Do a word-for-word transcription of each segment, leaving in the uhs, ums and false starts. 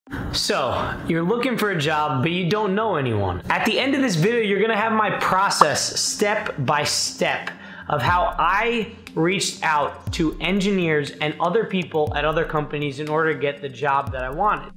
So, you're looking for a job, but you don't know anyone. At the end of this video, you're gonna have my process step by step of how I reached out to engineers and other people at other companies in order to get the job that I wanted.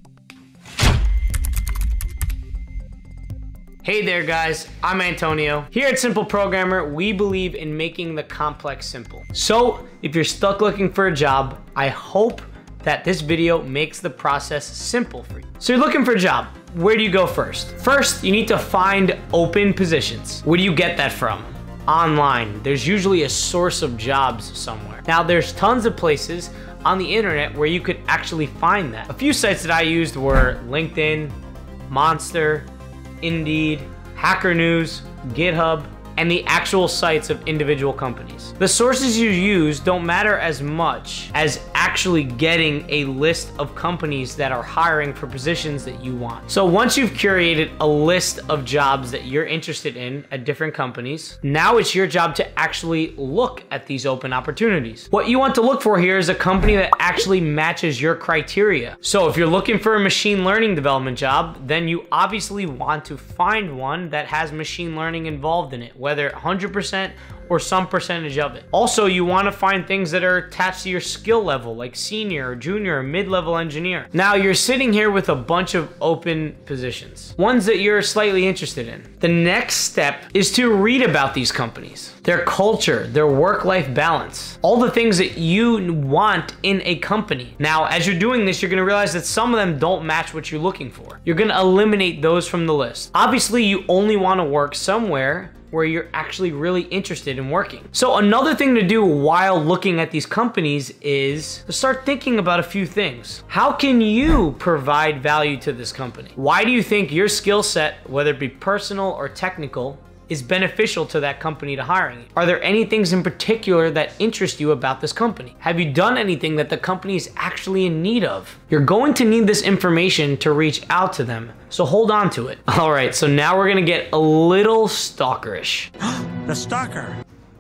Hey there guys, I'm Antonio. Here at Simple Programmer, we believe in making the complex simple. So, if you're stuck looking for a job, I hope that this video makes the process simple for you. So you're looking for a job. Where do you go first? First, you need to find open positions. Where do you get that from? Online. There's usually a source of jobs somewhere. Now, there's tons of places on the internet where you could actually find that. A few sites that I used were LinkedIn, Monster, Indeed, Hacker News, GitHub, and the actual sites of individual companies. The sources you use don't matter as much as actually getting a list of companies that are hiring for positions that you want. So once you've curated a list of jobs that you're interested in at different companies, now it's your job to actually look at these open opportunities. What you want to look for here is a company that actually matches your criteria. So if you're looking for a machine learning development job, then you obviously want to find one that has machine learning involved in it, whether one hundred percent or some percentage of it. Also, you want to find things that are attached to your skill level, like senior or junior or mid-level engineer. Now, you're sitting here with a bunch of open positions, ones that you're slightly interested in. The next step is to read about these companies, their culture, their work-life balance, all the things that you want in a company. Now, as you're doing this, you're gonna realize that some of them don't match what you're looking for. You're gonna eliminate those from the list. Obviously, you only wanna work somewhere where you're actually really interested in working. So another thing to do while looking at these companies is to start thinking about a few things. How can you provide value to this company? Why do you think your skill set, whether it be personal or technical, is beneficial to that company to hiring you? Are there any things in particular that interest you about this company? Have you done anything that the company is actually in need of? You're going to need this information to reach out to them, so hold on to it. All right, so now we're gonna get a little stalkerish. The stalker.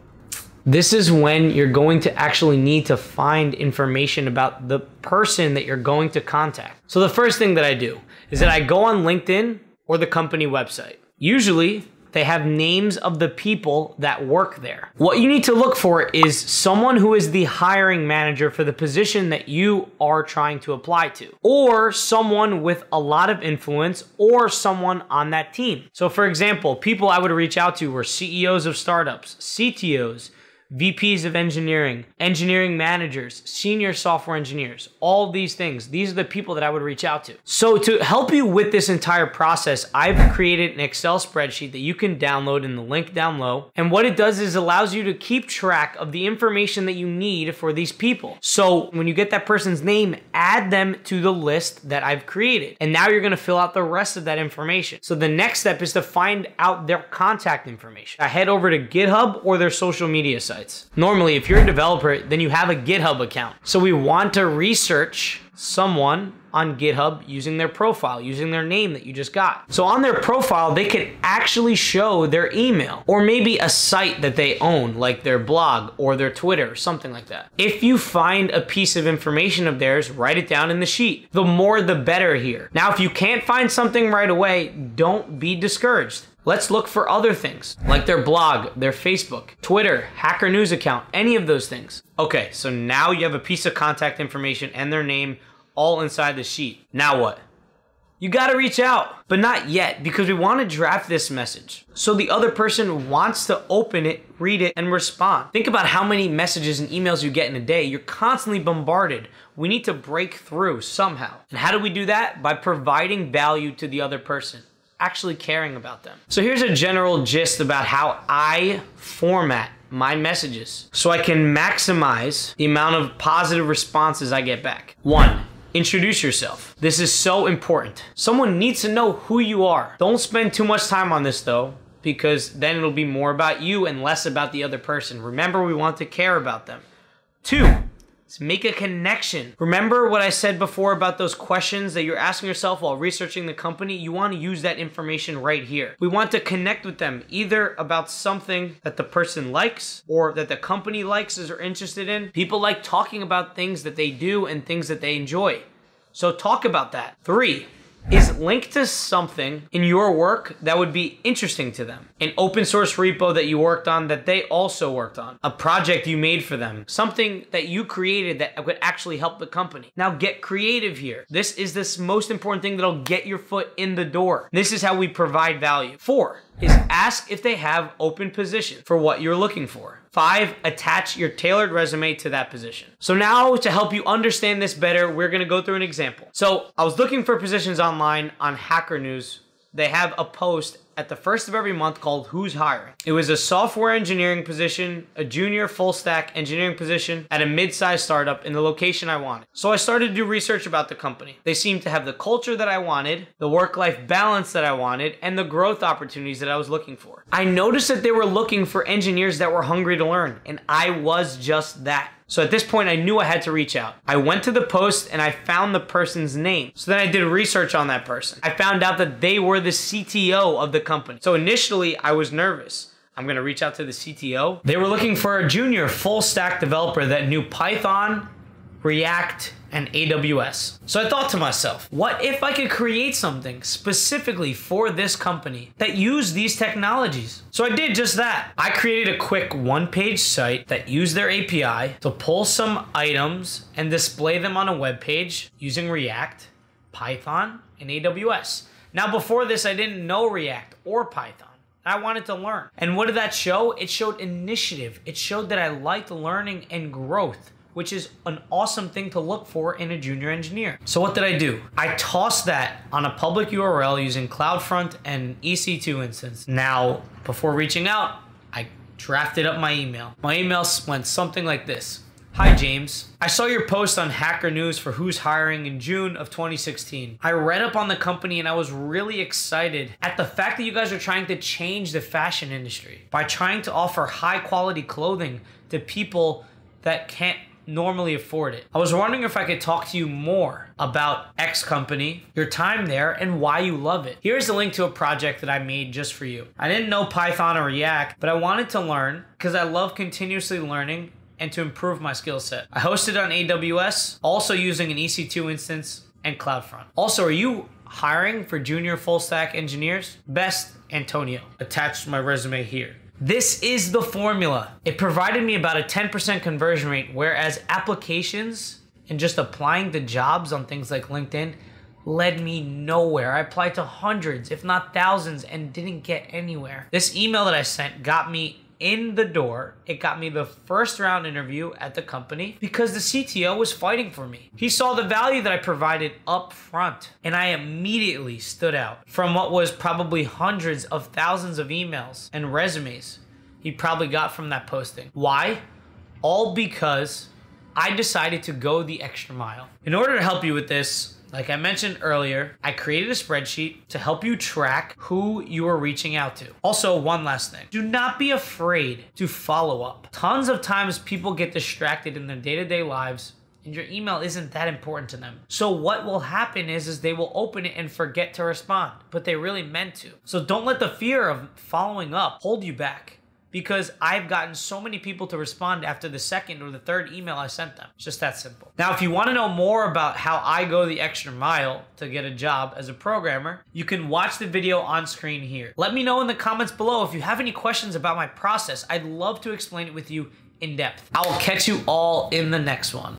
This is when you're going to actually need to find information about the person that you're going to contact. So the first thing that I do is that I go on LinkedIn or the company website. Usually, they have names of the people that work there. What you need to look for is someone who is the hiring manager for the position that you are trying to apply to, or someone with a lot of influence, or someone on that team. So for example, people I would reach out to were C E Os of startups, C T Os, V Ps of engineering, engineering managers, senior software engineers, all these things. These are the people that I would reach out to. So to help you with this entire process, I've created an Excel spreadsheet that you can download in the link down low. And what it does is allows you to keep track of the information that you need for these people. So when you get that person's name, add them to the list that I've created. And now you're gonna fill out the rest of that information. So the next step is to find out their contact information. I head over to GitHub or their social media sites. Normally, if you're a developer, then you have a GitHub account. So we want to research someone on GitHub using their profile, using their name that you just got. So on their profile, they could actually show their email or maybe a site that they own, like their blog or their Twitter or something like that. If you find a piece of information of theirs, write it down in the sheet. The more, the better here. Now, if you can't find something right away, don't be discouraged. Let's look for other things, like their blog, their Facebook, Twitter, Hacker News account, any of those things. Okay, so now you have a piece of contact information and their name all inside the sheet. Now what? You gotta reach out, but not yet, because we wanna draft this message so the other person wants to open it, read it, and respond. Think about how many messages and emails you get in a day. You're constantly bombarded. We need to break through somehow. And how do we do that? By providing value to the other person, actually caring about them. So here's a general gist about how I format my messages so I can maximize the amount of positive responses I get back. One, introduce yourself. This is so important. Someone needs to know who you are. Don't spend too much time on this though, because then it'll be more about you and less about the other person. Remember, we want to care about them. Two, make a connection. Remember what I said before about those questions that you're asking yourself while researching the company? You want to use that information right here. We want to connect with them either about something that the person likes or that the company likes or are interested in. People like talking about things that they do and things that they enjoy. So talk about that. Three is link to something in your work that would be interesting to them. An open source repo that you worked on that they also worked on. A project you made for them. Something that you created that would actually help the company. Now get creative here. This is the most important thing that'll get your foot in the door. This is how we provide value. Four is ask if they have open positions for what you're looking for. Five, attach your tailored resume to that position. So now to help you understand this better, we're gonna go through an example. So I was looking for positions online on Hacker News. They have a post at the first of every month called Who's Hiring. It was a software engineering position, a junior full stack engineering position at a mid-sized startup in the location I wanted. So I started to do research about the company. They seemed to have the culture that I wanted, the work-life balance that I wanted, and the growth opportunities that I was looking for. I noticed that they were looking for engineers that were hungry to learn, and I was just that. So at this point, I knew I had to reach out. I went to the post and I found the person's name. So then I did research on that person. I found out that they were the C T O of the company. So initially, I was nervous. I'm gonna reach out to the C T O. They were looking for a junior full stack developer that knew Python, React, and A W S. So I thought to myself, what if I could create something specifically for this company that used these technologies? So I did just that. I created a quick one-page site that used their A P I to pull some items and display them on a web page using React, Python, and A W S. Now before this, I didn't know React or Python. I wanted to learn. And what did that show? It showed initiative. It showed that I liked learning and growth, which is an awesome thing to look for in a junior engineer. So what did I do? I tossed that on a public U R L using CloudFront and E C two instance. Now, before reaching out, I drafted up my email. My email went something like this. Hi James, I saw your post on Hacker News for Who's Hiring in June of twenty sixteen. I read up on the company and I was really excited at the fact that you guys are trying to change the fashion industry by trying to offer high quality clothing to people that can't normally afford it. I was wondering if I could talk to you more about X company, your time there, and why you love it. Here's a link to a project that I made just for you. I didn't know Python or React, but I wanted to learn because I love continuously learning and to improve my skill set. I hosted on A W S, also using an E C two instance and CloudFront. Also, are you hiring for junior full stack engineers? Best, Antonio. Attached my resume here. This is the formula. It provided me about a ten percent conversion rate, whereas applications and just applying to jobs on things like LinkedIn led me nowhere. I applied to hundreds, if not thousands, and didn't get anywhere. This email that I sent got me in the door. It got me the first round interview at the company because the C T O was fighting for me. He saw the value that I provided up front, and I immediately stood out from what was probably hundreds of thousands of emails and resumes he probably got from that posting. Why? All because I decided to go the extra mile. In order to help you with this, like I mentioned earlier, I created a spreadsheet to help you track who you are reaching out to. Also, one last thing. Do not be afraid to follow up. Tons of times people get distracted in their day-to-day lives and your email isn't that important to them. So what will happen is, is they will open it and forget to respond, but they really meant to. So don't let the fear of following up hold you back, because I've gotten so many people to respond after the second or the third email I sent them. It's just that simple. Now, if you want to know more about how I go the extra mile to get a job as a programmer, you can watch the video on screen here. Let me know in the comments below if you have any questions about my process. I'd love to explain it with you in depth. I will catch you all in the next one.